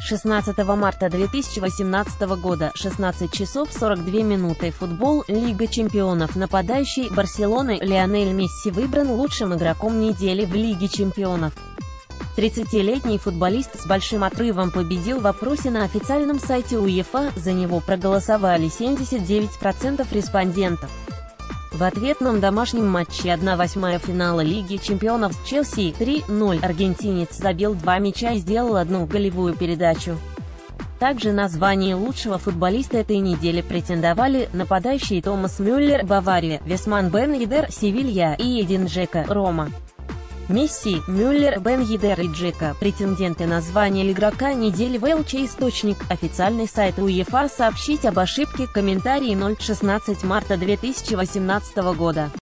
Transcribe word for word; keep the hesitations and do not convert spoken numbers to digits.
шестнадцатого марта две тысячи восемнадцатого года, шестнадцать часов сорок две минуты. Футбол, Лига чемпионов. Нападающий Барселоны Лионель Месси выбран лучшим игроком недели в Лиге чемпионов. тридцатилетний футболист с большим отрывом победил в опросе на официальном сайте УЕФА, за него проголосовали семьдесят девять процентов респондентов. В ответном домашнем матче одна восьмая финала Лиги чемпионов с Челси три ноль аргентинец забил два мяча и сделал одну голевую передачу. Также на звание лучшего футболиста этой недели претендовали нападающий Томас Мюллер Бавария, Весман Бен Йедер Севилья и Эдин Джека Рома. Месси, Мюллер, Бен Йедер и Джека – претенденты на звание игрока недели в эл че. Источник – официальный сайт УЕФА. Сообщить об ошибке. Комментарии ноль шестнадцать марта две тысячи восемнадцатого года.